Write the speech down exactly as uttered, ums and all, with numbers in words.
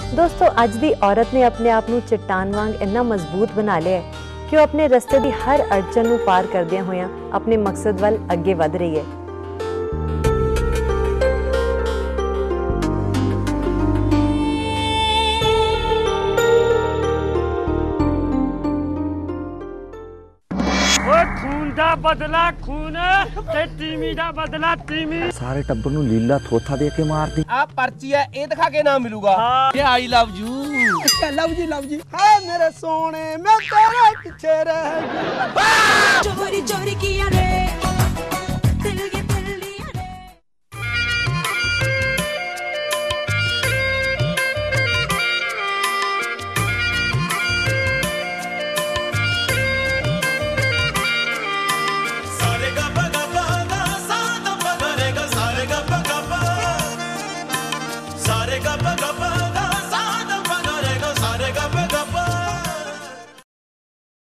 दोस्तों अज दी औरत ने अपने आप नूं चट्टान वांग इन्ना मजबूत बना लिया है कि वह अपने रस्ते की हर अड़चन नूं पार करदियां होइयां अपने मकसद वल अगे वध रही है। खून दा बदला खून ते तीमी दा बदला तीमी। सारे टब्बर नूं लीला थोथा दे के मार दी। आ पर्ची है ए दिखा के नाम मिलूगा। ये आई लव यू। अच्छा लव जी लव जी। हाय मेरे सोने मैं तेरे पीछे रह गई। चोरी चोरी किया रे दिल ये दिल लिया रे। सारे गा पा गा पा गा सा दा पा गा रे गा सारे गा पा गा पा सारे गा पा गा पा